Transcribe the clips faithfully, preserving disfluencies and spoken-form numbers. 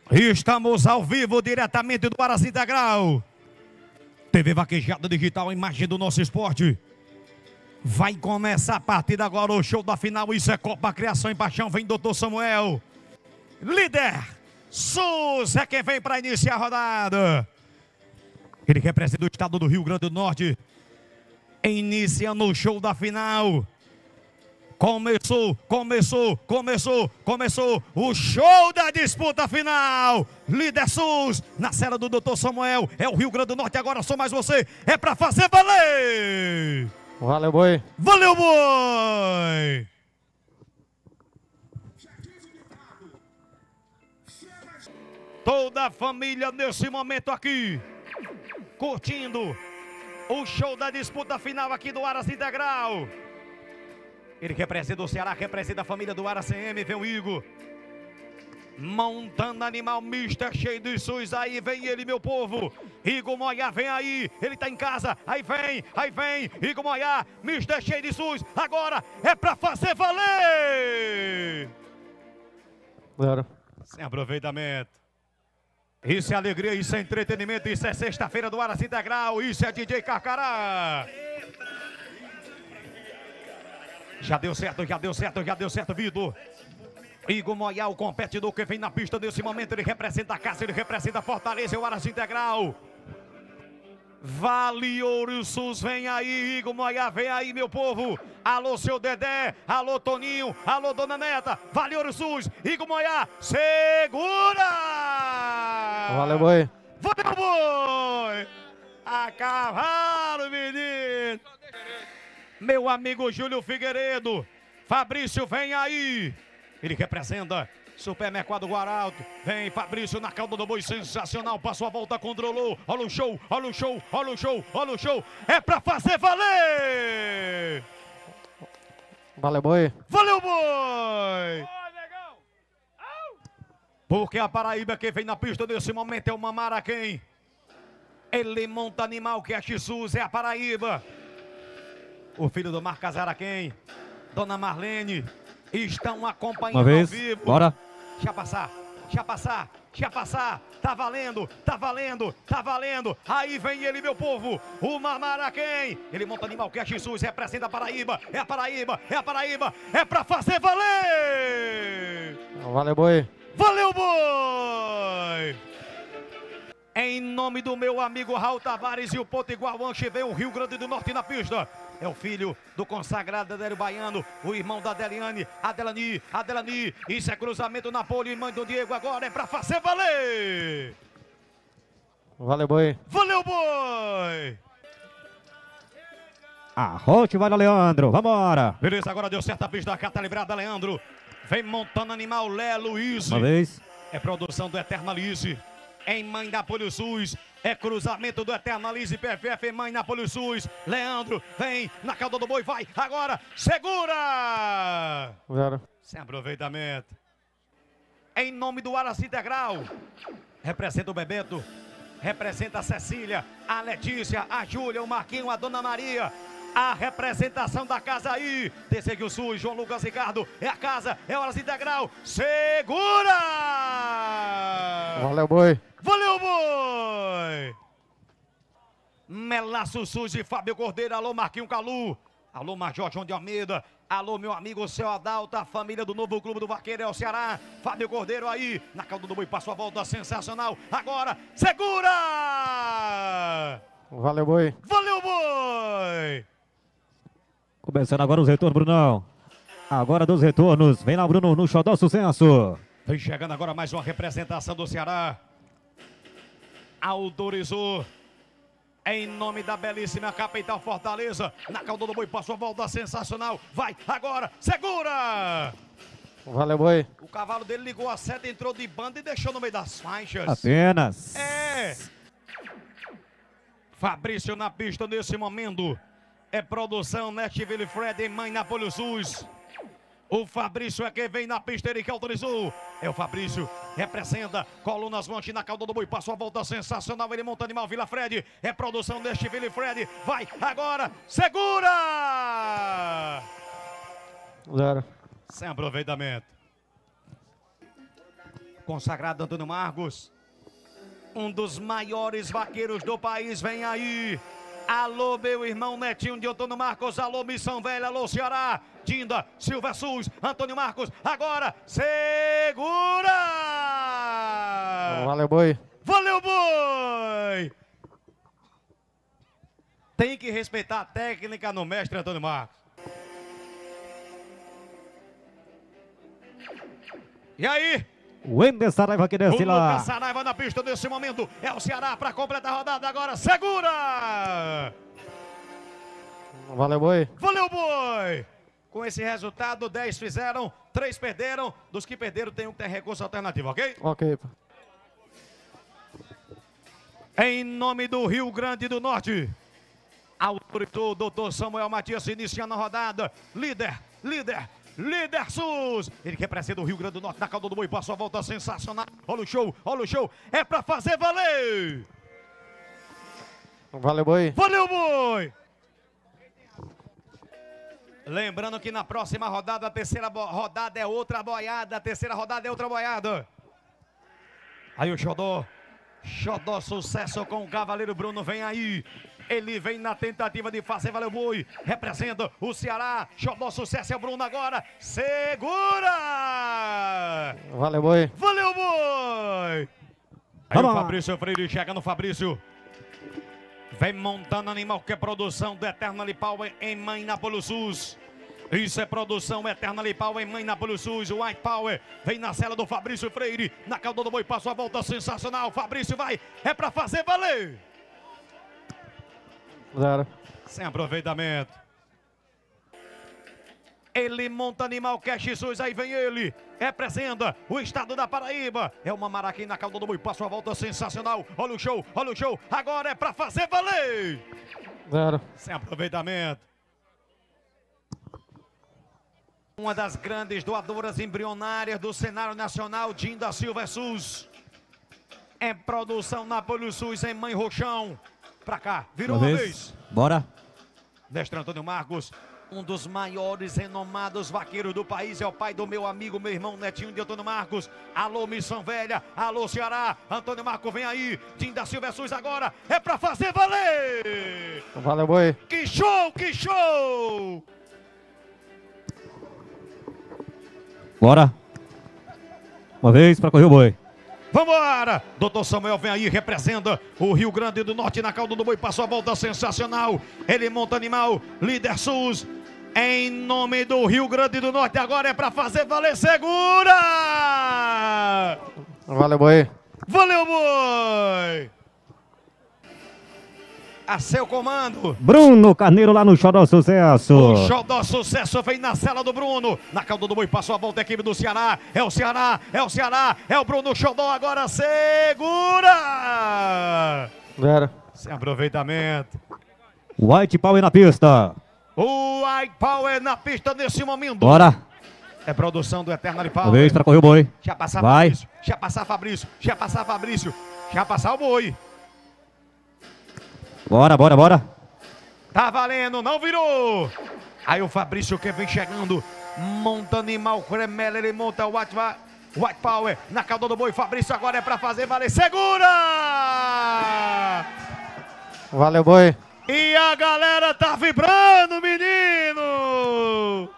Estamos ao vivo, diretamente do Aras Integral. T V Vaquejada Digital, imagem do nosso esporte. Vai começar a partir de agora o show da final. Isso é Copa Criação e Paixão. Vem doutor Samuel. Líder Sus é quem vem para iniciar a rodada. Ele representa o estado do Rio Grande do Norte. Iniciando o show da final. Começou, começou, começou, começou o show da disputa final. Líder Sus, na cela do doutor Samuel. É o Rio Grande do Norte, agora sou mais você. É pra fazer valer. Valeu, boi. Valeu, boi. Toda a família nesse momento aqui, curtindo o show da disputa final aqui do Aras Integral. Ele representa o Ceará, representa a família do Aras C M, vem o Igor. Montando animal mister, cheio de sus, aí vem ele, meu povo. Igor Moiá, vem aí, ele tá em casa, aí vem, aí vem, Igor Moiá, mister cheio de sus, agora é pra fazer valer. Claro. Sem aproveitamento. Isso é alegria, isso é entretenimento, isso é sexta-feira do Aras Integral, isso é D J Carcará. Já deu certo, já deu certo, já deu certo, Vitor. Igor Moiá, o competidor que vem na pista nesse momento, ele representa a casa, ele representa a Fortaleza, é o Aras Integral. Vale Ouro Sus, vem aí, Igor Moiá, vem aí, meu povo. Alô, seu Dedé, alô, Toninho, alô, Dona Neta, Vale Ouro Sus, Igor Moiá, segura! Valeu, boi. Valeu, boi! A cavalo, menino! Meu amigo Júlio Figueiredo, Fabrício, vem aí. Ele representa Supermercado Guaralto. Vem Fabrício na cauda do boi, sensacional. Passou a volta, controlou. Olha o show, olha o show, olha o show, olha o show. É pra fazer valer. Valeu, boi. Valeu, boi. Porque a Paraíba que vem na pista nesse momento é o Mamaraquém. Ele monta animal que é Jesus, é a Paraíba. O filho do Marcas Araquém, Dona Marlene, estão acompanhando Uma vez. ao vivo. Bora. Deixa passar, deixa passar, deixa passar. Tá valendo, tá valendo, tá valendo. Aí vem ele, meu povo, o Mamaraquém. Ele monta animal que é Jesus, representa a Paraíba. É a Paraíba, é a Paraíba. É pra fazer valer. Valeu, boi. Valeu, boi. Em nome do meu amigo Raul Tavares e o Potiguar Wanche, vem o Rio Grande do Norte na pista. É o filho do consagrado Adélio Baiano, o irmão da Adeliane, Adelani, Adelani. Isso é cruzamento na pole, irmã do Diego, agora é pra fazer valer. Valeu, boi. Valeu, boi. Arrote, vai, Leandro, vambora. Beleza, agora deu certo a pista da Cata Livrada, Leandro. Vem montando animal, Lé Luiz. Uma vez. É produção do Eternalize. Em Mãe Napoli Sus, é cruzamento do Eternalize P F F em Mãe Napoli Sus. Leandro, vem na cauda do boi, vai, agora, segura! Zero. Sem aproveitamento. Em nome do Aras Integral, representa o Bebeto, representa a Cecília, a Letícia, a Júlia, o Marquinho, a Dona Maria. A representação da casa aí, T C Q Sul, João Lucas Ricardo, é a casa, é Aras Integral, segura! Valeu, boi. Valeu, boi! Melaço Sus e Fábio Cordeiro, alô Marquinho Calu, alô Major João de Almeida, alô meu amigo Seu Adalto, a família do Novo Clube do Vaqueiro, é o Ceará, Fábio Cordeiro aí, na cauda do boi, passou a volta, sensacional, agora, segura! Valeu, boi. Valeu, boi! Começando agora os retornos, Brunão. Agora dos retornos. Vem lá, Bruno, no Xodó Sucesso. Vem chegando agora mais uma representação do Ceará. Autorizou. Em nome da belíssima capital Fortaleza. Na cauda do boi, passou a volta sensacional. Vai, agora, segura! Valeu, boi. O cavalo dele ligou a seta, entrou de banda e deixou no meio das faixas. Apenas. É. Fabrício na pista nesse momento. É produção Nashville Fred em Mãe Napoli Sus. O Fabrício é quem vem na pista, ele que autorizou. É o Fabrício, representa Colunas Monte na cauda do boi, passou a volta sensacional, ele monta animal Vila Fred. É produção Nashville Fred, vai agora, segura! Zero. Sem aproveitamento. Consagrado Antônio Marcos, um dos maiores vaqueiros do país, vem aí. Alô, meu irmão Netinho de Antônio Marcos, alô, Missão Velha, alô, Ceará, Dinda, Silva Sus, Antônio Marcos, agora, segura! Valeu, boi. Valeu, boi! Tem que respeitar a técnica no mestre Antônio Marcos. E aí? O Ender Saraiva que desce o lá. Lucas Saraiva na pista nesse momento. É o Ceará para completar a rodada agora. Segura! Valeu, boi. Valeu, boi! Com esse resultado, dez fizeram, três perderam. Dos que perderam, tem um que tem recurso alternativo, ok? Ok. Em nome do Rio Grande do Norte, autorizou o doutor Samuel Matias iniciando a rodada. Líder, líder. Líder Sus, ele que representa o Rio Grande do Norte na cauda do boi, passou a volta sensacional. Olha o show, olha o show, é pra fazer valer. Valeu, boi. Valeu, boi. Lembrando que na próxima rodada, a terceira rodada é outra boiada, a terceira rodada é outra boiada. Aí o Xodó, Xodó sucesso com o Cavaleiro Bruno, vem aí. Ele vem na tentativa de fazer valer o boi. Representa o Ceará. Xodó sucesso é o Bruno agora. Segura! Valeu, boi. Valeu, boi! Aí o Fabrício Freire chega no Fabrício. Vem montando animal que é produção do Eternally Power em Mãe Nápoles Sus. Isso é produção Eternally Power em Mãe Nápoles Sus. O White Power vem na cela do Fabrício Freire. Na cauda do boi passou a volta sensacional. Fabrício vai. É pra fazer valer. Zero. Sem aproveitamento. Ele monta animal Cash Jesus, aí vem ele. Representa o estado da Paraíba. É uma Maraquim na cauda do boi, passa uma volta sensacional. Olha o show, olha o show. Agora é pra fazer valer. Zero. Sem aproveitamento. Uma das grandes doadoras embrionárias do cenário nacional, Dinda Silva Sus. É produção Nápoles Sus em Mãe Roxão. Pra cá, virou uma, uma vez. vez. Bora. Mestre Antônio Marcos, um dos maiores renomados vaqueiros do país, é o pai do meu amigo, meu irmão Netinho de Antônio Marcos. Alô, Missão Velha, alô, Ceará. Antônio Marcos vem aí. Dinda Silva Sus agora, é pra fazer valer. Valeu, boi. Que show, que show. Bora. Uma vez pra correr o boi. Vambora! doutor Samuel vem aí, representa o Rio Grande do Norte na cauda do boi, passou a volta sensacional. Ele monta animal, líder Sus, em nome do Rio Grande do Norte. Agora é pra fazer valer, segura! Valeu, boi. Valeu, boi! A seu comando. Bruno Carneiro lá no Xodó Sucesso. O Xodó Sucesso vem na cela do Bruno. Na cauda do boi passou a volta a equipe do Ceará. É o Ceará, é o Ceará, é o Bruno Xodó agora. Segura! Zero. Sem aproveitamento. White Power na pista. O White Power na pista nesse momento. Bora. É produção do Eternally Power. Uma vez pra correr o boi. Já passar Vai. Fabrício. Já passar Fabrício. Já passar Fabrício. Já passar o boi. Bora, bora, bora. Tá valendo, não virou. Aí o Fabrício que vem chegando. Monta animal, cremela, ele monta o White, White Power na cauda do boi. Fabrício agora é pra fazer valer. Segura! Valeu, boi. E a galera tá vibrando, menino.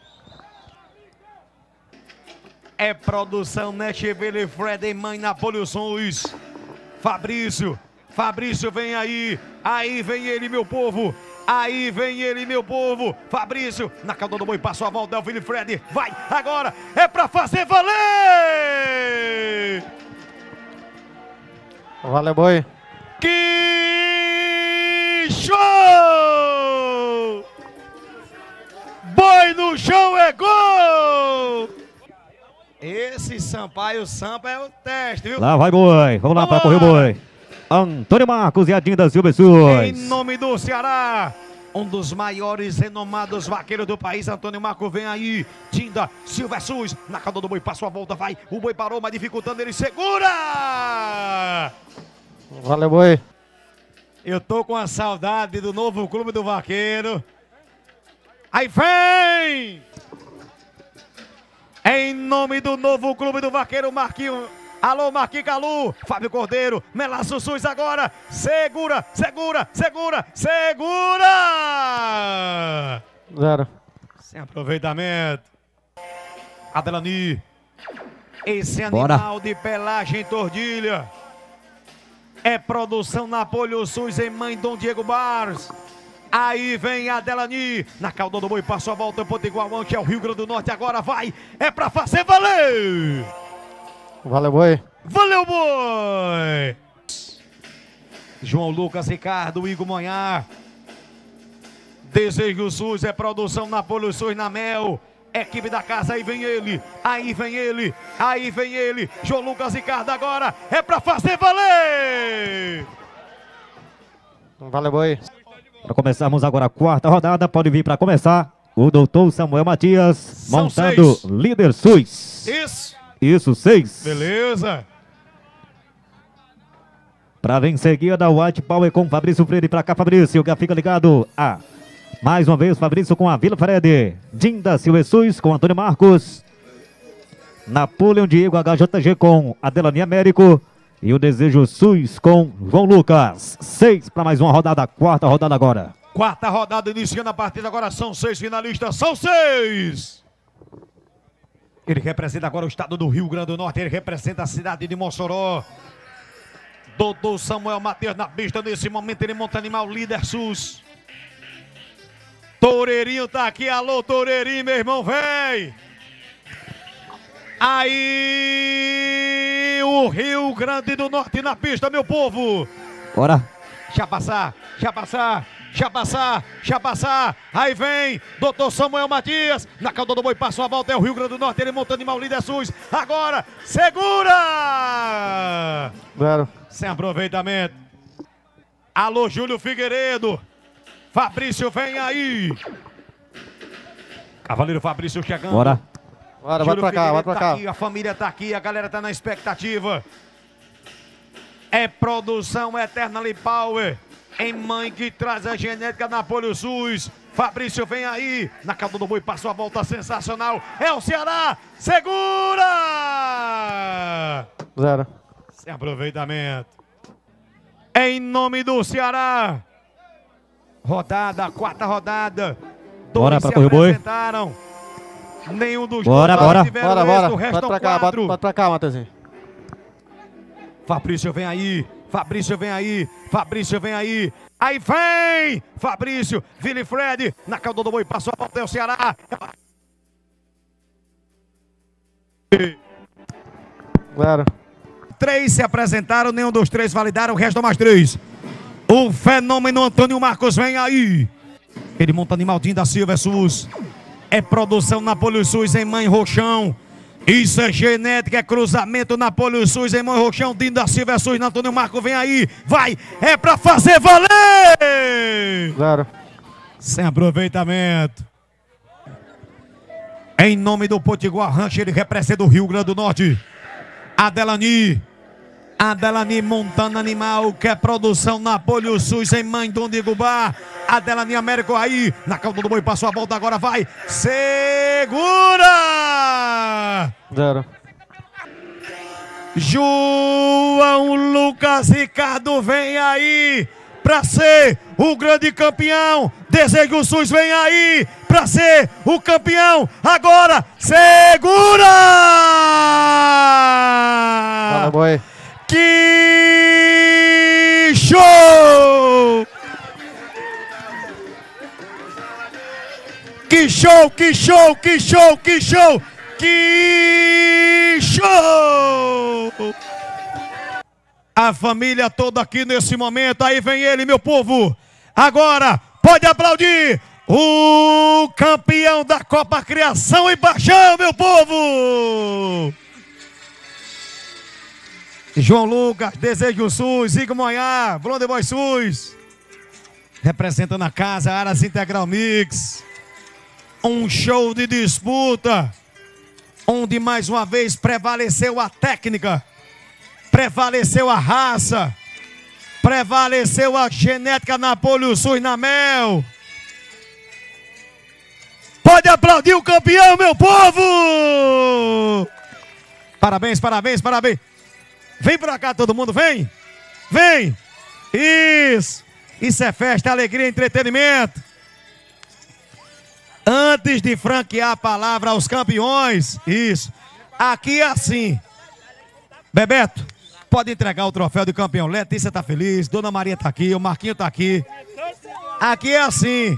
É produção Nashville Fred em Mãe Nápoles Sus. Fabrício. Fabrício vem aí, aí vem ele, meu povo, aí vem ele, meu povo. Fabrício, na cauda do boi, passou a volta, é o Felipe Fred, vai, agora, é pra fazer valer! Valeu, boi. Que show! Boi no chão é gol! Esse Sampaio Sampa é o teste, viu? Lá vai boi, vamos lá pra correr o boi. Antônio Marcos e a Dinda Silva Sus. Em nome do Ceará, um dos maiores renomados vaqueiros do país, Antônio Marcos vem aí. Dinda Silva Sus, na cauda do boi, passou a volta, vai. O boi parou, mas dificultando, ele segura! Valeu, boi. Eu tô com a saudade do novo clube do vaqueiro. Aí vem! Em nome do novo clube do vaqueiro, Marquinhos. Alô, Marquinhos Calu, Fábio Cordeiro, Melaço Sus agora. Segura, segura, segura, segura! Zero. Sem aproveitamento. Adelani. Esse Bora. animal de pelagem tordilha. É produção na Polho Sus em Mãe Dom Diego Bars. Aí vem a Adelani. Na cauda do boi, passou a volta, Potiguar que é o Rio Grande do Norte. Agora vai. É pra fazer valer. Valeu, boi. Valeu, boi! João Lucas, Ricardo, Igor Monhar. Desejo Sus é produção na Polho Sus na Mel. Equipe da casa, aí vem ele, aí vem ele, aí vem ele. João Lucas, Ricardo agora. É pra fazer valer! Valeu, boi. Para começarmos agora a quarta rodada, pode vir para começar o doutor Samuel Matias, São montando seis. líder Sus. Isso, Isso, seis. beleza. Para vir em seguida, o White Power com Fabrício Freire. Para cá, Fabrício, já fica ligado. A mais uma vez, Fabrício com a Vila Fred. Dinda Silva Sus com Antônio Marcos. Napoleão Diego H J G com Adelani Américo. E o Desejo Sus com João Lucas. Seis para mais uma rodada, quarta rodada agora. Quarta rodada iniciando a partida, agora são seis finalistas, são seis! Ele representa agora o estado do Rio Grande do Norte, ele representa a cidade de Mossoró. doutor Samuel Matias na pista, nesse momento ele monta animal líder Sus. Toureirinho tá aqui, alô Toureirinho, meu irmão, vem! Aí o Rio Grande do Norte na pista, meu povo! Bora. Já passar, já passar, já passar, já passar. Aí vem doutor Samuel Matias. Na cauda do boi, passa a volta, é o Rio Grande do Norte. Ele monta animal líder Sus. Agora, segura! Zero. Sem aproveitamento. Alô, Júlio Figueiredo. Fabrício, vem aí. Cavaleiro Fabrício chegando. Bora. Bora, vai Júlio pra cá, vai Figueiredo pra tá cá. aqui, a família tá aqui, a galera tá na expectativa. É produção Eternally Power. Em Mãe que traz a genética na Polho Sus. Fabrício vem aí. Na cauda do boi, passou a volta sensacional. É o Ceará. Segura! Zero. Sem aproveitamento. Em nome do Ceará. Rodada, quarta rodada. Dois Bora se pra correr o boi. apresentaram. Nenhum dos Bora, dois bora. tiveram Bora, êxito, bora. restam Bota pra cá, bota, quatro. bota pra cá, Matheusinho. Fabrício vem aí, Fabrício vem aí, Fabrício vem aí. Aí vem! Fabrício, Vili Fred, na cauda do boi, passou a volta, é o Ceará. Zero. Três se apresentaram, nenhum dos três validaram, restam mais três. O fenômeno Antônio Marcos vem aí. Ele monta animaldinho da Silva Sus. É produção na Polho Sus em Mãe Roxão. Isso é genética, é cruzamento na Polho Sus em Mãe Roxão. Dinho da Silva Sus, na Antônio Marcos vem aí. Vai, é pra fazer valer! Zero. Sem aproveitamento. Em nome do Potiguar Rancho, ele representa o Rio Grande do Norte. Adelani. Adelani montando animal, que é produção na Polho Sus em Mãe Dom de Gubá. Adelani Américo aí, na cauda do boi, passou a volta, agora vai. Segura! Zero. João Lucas Ricardo vem aí pra ser o grande campeão. Desejo Sus vem aí pra ser o campeão. Agora, segura! Valeu, boi. Que show! Que show, que show, que show, que show! Que show! A família toda aqui nesse momento, aí vem ele, meu povo. Agora, pode aplaudir o campeão da Copa Criação e Paixão, meu povo! João Lucas, Desejo Sus, Igor Monhar, Blonde Boy Sus. Representando a casa, Aras Integral Mix. Um show de disputa, onde mais uma vez prevaleceu a técnica, prevaleceu a raça, prevaleceu a genética na Polho Sus na Mel. Pode aplaudir o campeão, meu povo! Parabéns, parabéns, parabéns. Vem pra cá todo mundo, vem. Vem. Isso. Isso é festa, alegria, entretenimento. Antes de franquear a palavra aos campeões, isso. Aqui é assim. Bebeto, pode entregar o troféu de campeão. Letícia tá feliz, Dona Maria tá aqui, o Marquinho tá aqui. Aqui é assim.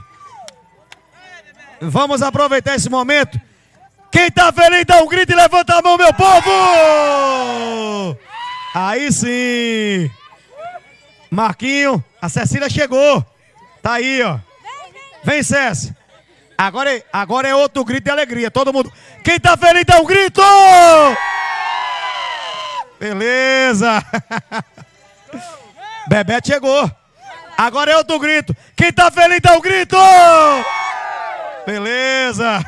Vamos aproveitar esse momento. Quem tá feliz dá um grito e levanta a mão, meu povo! Aí sim. Marquinho, a Cecília chegou. Tá aí, ó. Vem, Cécia. Agora é, agora é outro grito de alegria. Todo mundo. Quem tá feliz dá um grito! Beleza. Bebeto chegou. Agora é outro grito. Quem tá feliz dá um grito! Beleza.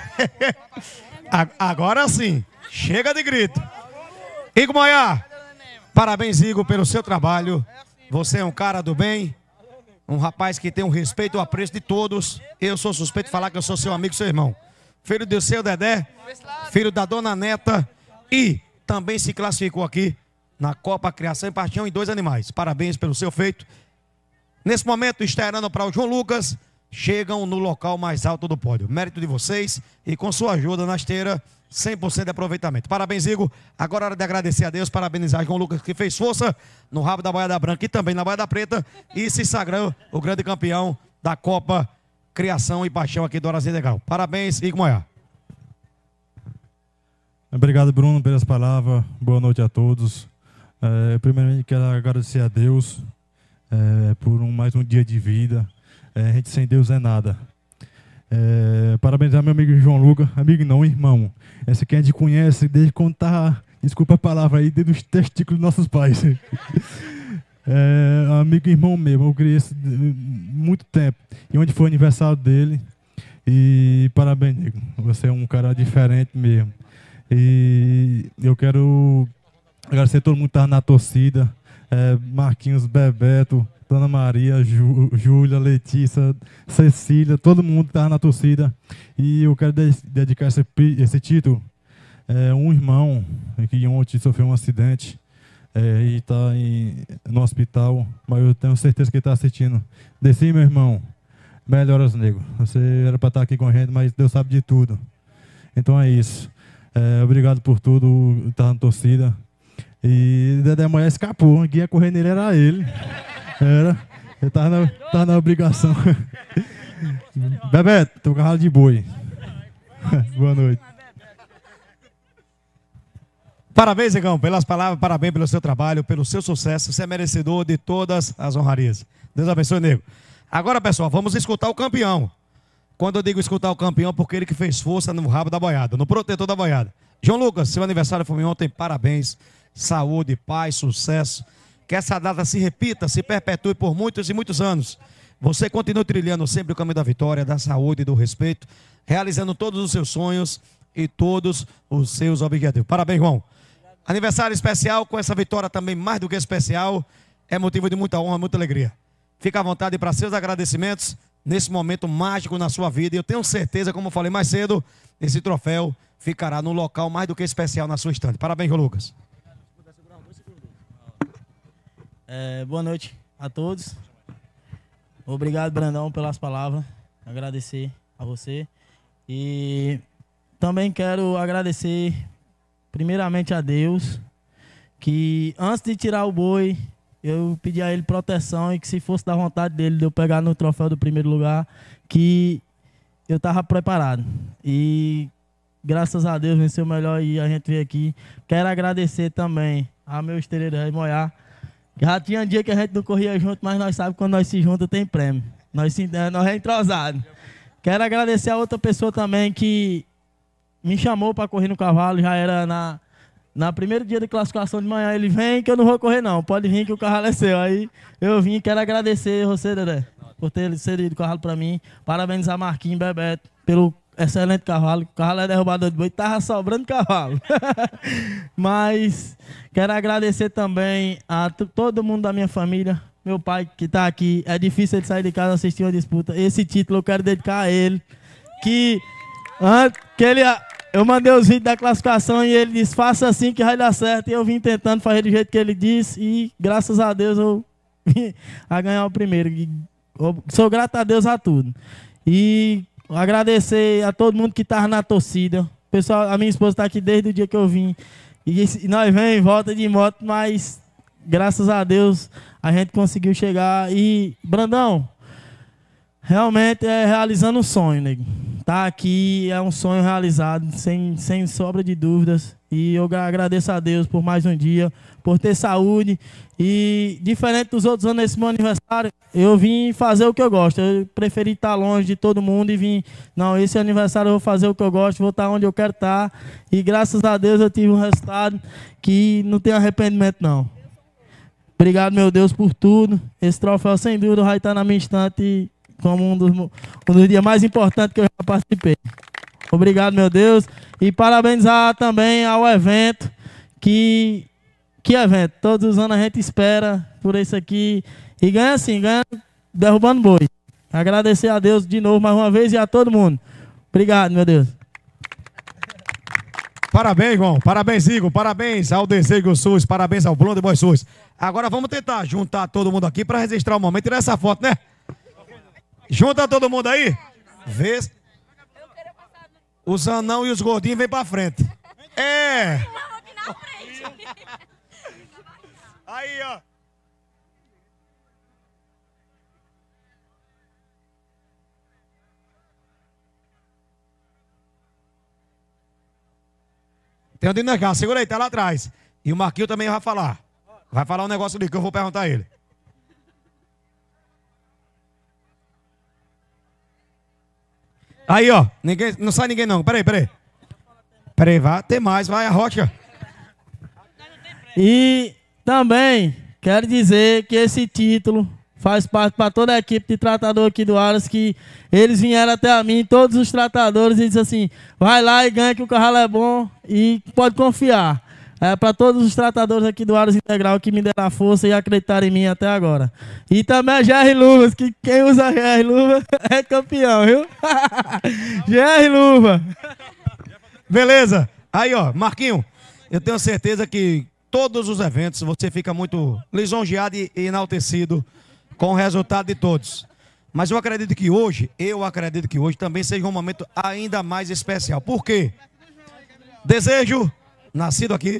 Agora sim. Chega de grito. Igor Moiá. Parabéns, Igor, pelo seu trabalho. Você é um cara do bem. Um rapaz que tem um respeito e um apreço de todos. Eu sou suspeito de falar que eu sou seu amigo, seu irmão. Filho do seu Dedé. Filho da Dona Neta. E também se classificou aqui na Copa Criação e Paixão em dois animais. Parabéns pelo seu feito. Nesse momento, exterando para o João Lucas. Chegam no local mais alto do pódio. Mérito de vocês e com sua ajuda na esteira, cem por cento de aproveitamento. Parabéns, Igor. Agora é hora de agradecer a Deus, parabenizar João Lucas, que fez força no rabo da Boiada Branca e também na Boiada Preta. E se sagrou o grande campeão da Copa Criação e Paixão aqui do Arazi Legal. Parabéns, Igor Moiá. Obrigado, Bruno, pelas palavras. Boa noite a todos. É, primeiramente, quero agradecer a Deus é, por um, mais um dia de vida. É, a gente sem Deus é nada. É, parabenizar meu amigo João Lucas. Amigo não, irmão. Esse aqui a gente conhece desde quando tá, desculpa a palavra aí, desde os testículos dos nossos pais. É, amigo e irmão mesmo, eu criei esse muito tempo. E onde foi o aniversário dele. E parabéns, amigo. Você é um cara diferente mesmo. E eu quero agradecer a todo mundo que estava na torcida. É, Marquinhos, Bebeto, Dona Maria, Jú, Júlia, Letícia, Cecília, todo mundo que estava na torcida. E eu quero de dedicar esse, esse título a é, um irmão que ontem sofreu um acidente é, e está no hospital, mas eu tenho certeza que ele está assistindo. Desci, meu irmão, melhoras, nego. Você era para estar aqui com a gente, mas Deus sabe de tudo. Então é isso. É, obrigado por tudo, estar na torcida. E Dedé Moiá escapou, quem ia correr nele era ele. Era, ele tava na, tava na obrigação. Bebeto, teu carro de boi. Boa noite. Parabéns, Igão, pelas palavras, parabéns pelo seu trabalho, pelo seu sucesso. Você é merecedor de todas as honrarias. Deus abençoe, nego. Agora, pessoal, vamos escutar o campeão. Quando eu digo escutar o campeão, porque ele que fez força no rabo da boiada, no protetor da boiada. João Lucas, seu aniversário foi ontem, parabéns. Saúde, paz, sucesso. Que essa data se repita, se perpetue por muitos e muitos anos. Você continue trilhando sempre o caminho da vitória, da saúde e do respeito, realizando todos os seus sonhos e todos os seus objetivos. Parabéns, João. Aniversário especial, com essa vitória também mais do que especial, é motivo de muita honra, muita alegria. Fica à vontade para seus agradecimentos nesse momento mágico na sua vida. E eu tenho certeza, como eu falei mais cedo, esse troféu ficará num local mais do que especial na sua estante. Parabéns, João Lucas. É, boa noite a todos. Obrigado, Brandão, pelas palavras. Agradecer a você. E também quero agradecer primeiramente a Deus, que antes de tirar o boi, eu pedi a ele proteção e que se fosse da vontade dele de eu pegar no troféu do primeiro lugar, que eu estava preparado. E graças a Deus venceu melhor e a gente veio aqui. Quero agradecer também a meu esteireiro Rei Moiá. Já tinha dia que a gente não corria junto, mas nós sabemos que quando nós se juntamos tem prêmio. Nós, nós é entrosado. Quero agradecer a outra pessoa também que me chamou para correr no cavalo. Já era na, na primeiro dia de classificação de manhã. Ele vem que eu não vou correr não, pode vir que o cavalo é seu. Aí eu vim, quero agradecer você, Dedé, por ter cedido o cavalo para mim. Parabenizar Marquinhos e Bebeto pelo excelente cavalo. O cavalo é derrubador de boi, tava sobrando cavalo. Mas quero agradecer também a todo mundo da minha família. Meu pai que está aqui, é difícil ele sair de casa assistir uma disputa. Esse título eu quero dedicar a ele. Que, que ele eu mandei os vídeos da classificação e ele disse, faça assim que vai dar certo. E eu vim tentando fazer do jeito que ele disse e graças a Deus eu vim a ganhar o primeiro. E eu sou grato a Deus a tudo. E agradecer a todo mundo que estava na torcida. Pessoal, a minha esposa está aqui desde o dia que eu vim. E, e nós vem em volta de moto, mas graças a Deus a gente conseguiu chegar. E, Brandão, realmente é realizando um sonho, nego. Tá aqui é um sonho realizado, sem, sem sobra de dúvidas. E eu agradeço a Deus por mais um dia, por ter saúde. E, diferente dos outros anos nesse meu aniversário, eu vim fazer o que eu gosto. Eu preferi estar longe de todo mundo e vim, não, esse aniversário eu vou fazer o que eu gosto, vou estar onde eu quero estar. E graças a Deus eu tive um resultado que não tem arrependimento, não. Obrigado, meu Deus, por tudo. Esse troféu, sem dúvida, vai estar na minha estante como um dos, um dos dias mais importantes que eu já participei. Obrigado, meu Deus. E parabenizar também ao evento. Que, que evento? Todos os anos a gente espera por isso aqui. E ganha assim, ganha derrubando boi. Agradecer a Deus de novo mais uma vez e a todo mundo. Obrigado, meu Deus. Parabéns, irmão. Parabéns, Igor. Parabéns ao Desejo SUS. Parabéns ao Bruno de Boy SUS. Agora vamos tentar juntar todo mundo aqui para registrar o momento e tirar essa foto, né? Junta todo mundo aí. Vê. Os anão e os gordinhos vêm pra frente. É. Aí, ó. Tem um dentro cá, segura aí, tá lá atrás. E o Marquinhos também vai falar. Vai falar um negócio ali que eu vou perguntar a ele. Aí, ó, ninguém, não sai ninguém não, peraí, peraí. Peraí, vai ter mais, vai a rocha. E também quero dizer que esse título faz parte para toda a equipe de tratador aqui do Aras, que eles vieram até a mim, todos os tratadores, e disseram assim, vai lá e ganha que o cavalo é bom e pode confiar. É para todos os tratadores aqui do Aras Integral que me deram a força e acreditaram em mim até agora. E também a G R Luvas, que quem usa G R Luva é campeão, viu? G R Luva. Beleza. Aí, ó, Marquinho, eu tenho certeza que todos os eventos você fica muito lisonjeado e enaltecido com o resultado de todos. Mas eu acredito que hoje, eu acredito que hoje também seja um momento ainda mais especial. Por quê? Desejo, nascido aqui,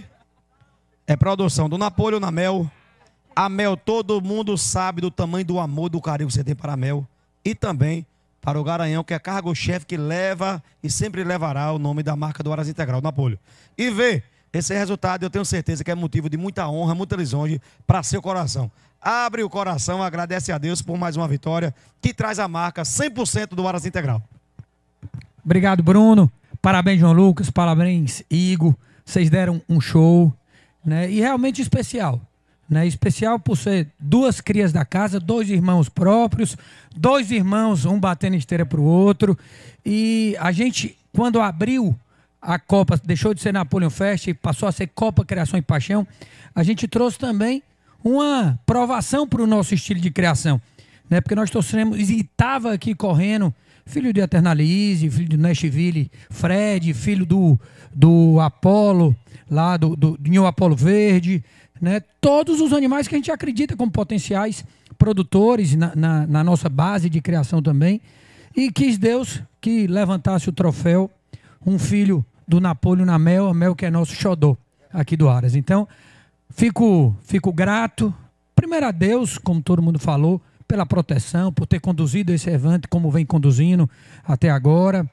é produção do Napolho na Mel. A Mel, todo mundo sabe do tamanho do amor, do carinho que você tem para a Mel. E também para o Garanhão, que é cargo-chefe que leva e sempre levará o nome da marca do Aras Integral, Napolho. E vê, esse resultado eu tenho certeza que é motivo de muita honra, muita lisonja para seu coração. Abre o coração, agradece a Deus por mais uma vitória que traz a marca cem por cento do Aras Integral. Obrigado, Bruno. Parabéns, João Lucas. Parabéns, Igor. Vocês deram um show, né? E realmente especial. Né? Especial por ser duas crias da casa, dois irmãos próprios, dois irmãos, um batendo esteira para o outro. E a gente, quando abriu a Copa, deixou de ser Napoleon Fest e passou a ser Copa Criação e Paixão, a gente trouxe também uma provação para o nosso estilo de criação. Né? Porque nós trouxemos, e estava aqui correndo, filho de Eternalize, filho de Nashville, Fred, filho do, do Apolo, lá do, do, do New Apolo Verde, né? Todos os animais que a gente acredita como potenciais produtores na, na, na nossa base de criação também. E quis Deus que levantasse o troféu, um filho do Napolho na Mel, a Mel que é nosso xodó aqui do Aras. Então, fico, fico grato, primeiro a Deus, como todo mundo falou, pela proteção, por ter conduzido esse evento como vem conduzindo até agora.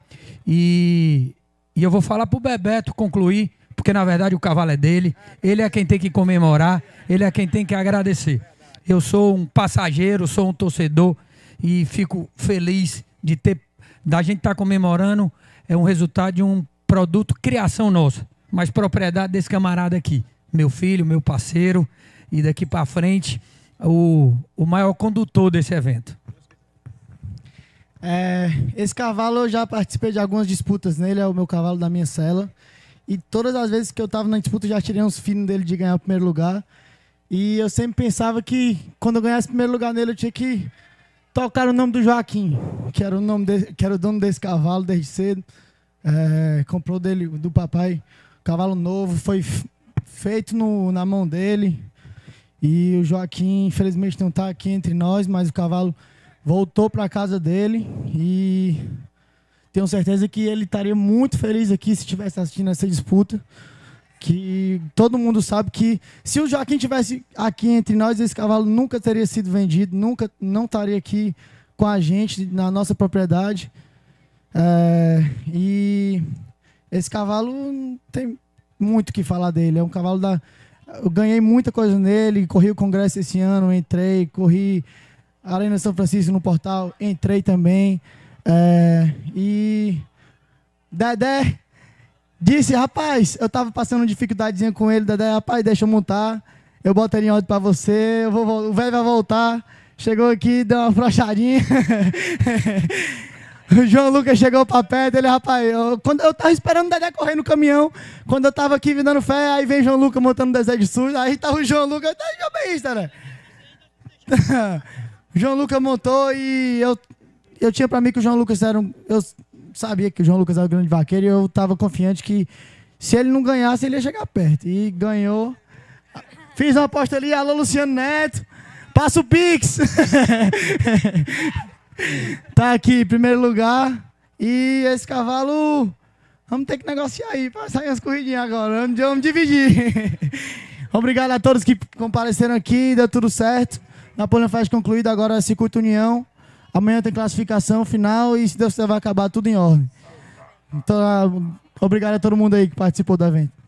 E, e eu vou falar para o Bebeto concluir, porque na verdade o cavalo é dele, ele é quem tem que comemorar, ele é quem tem que agradecer. Eu sou um passageiro, sou um torcedor e fico feliz de ter, da gente estar tá comemorando, é um resultado de um produto, criação nossa, mas propriedade desse camarada aqui, meu filho, meu parceiro, e daqui para frente, o, o maior condutor desse evento. É, esse cavalo eu já participei de algumas disputas nele, é o meu cavalo da minha cela. E todas as vezes que eu estava na disputa, eu já tirei uns finos dele de ganhar o primeiro lugar. E eu sempre pensava que quando eu ganhasse o primeiro lugar nele, eu tinha que tocar o nome do Joaquim, que era o, nome de, que era o dono desse cavalo desde cedo. É, comprou dele, do papai, cavalo novo, foi feito no, na mão dele. E o Joaquim, infelizmente, não está aqui entre nós, mas o cavalo voltou para a casa dele. E tenho certeza que ele estaria muito feliz aqui se estivesse assistindo essa disputa. Que todo mundo sabe que se o Joaquim tivesse aqui entre nós, esse cavalo nunca teria sido vendido, nunca não estaria aqui com a gente na nossa propriedade. É, e esse cavalo tem muito o que falar dele. É um cavalo da. Eu ganhei muita coisa nele, corri o congresso esse ano, entrei, corri a Arena São Francisco no portal, entrei também. É, e Dedé disse, rapaz, eu tava passando dificuldadezinha com ele, Dedé, rapaz, deixa eu montar, eu boto ele em ordem pra você, eu vou, o velho vai voltar. Chegou aqui, deu uma frouxadinha. O João Lucas chegou pra perto, ele, rapaz, eu, quando eu tava esperando o Dedé correr no caminhão, quando eu tava aqui dando fé, aí vem o João Lucas montando o Desejo de Sul, aí tava o João Lucas, tá jobista, né? O João Lucas montou e eu, eu tinha pra mim que o João Lucas era um... Eu sabia que o João Lucas era um grande vaqueiro e eu tava confiante que se ele não ganhasse, ele ia chegar perto. E ganhou. Fiz uma aposta ali, alô Luciano Neto, passa o Pix. Tá aqui em primeiro lugar. E esse cavalo, vamos ter que negociar aí para sair as corridinhas agora. Vamos, vamos dividir. Obrigado a todos que compareceram aqui, deu tudo certo. Napoleão Fest concluído, agora é Circuito União. Amanhã tem classificação final e se Deus quiser vai acabar tudo em ordem. Então, obrigado a todo mundo aí que participou do evento.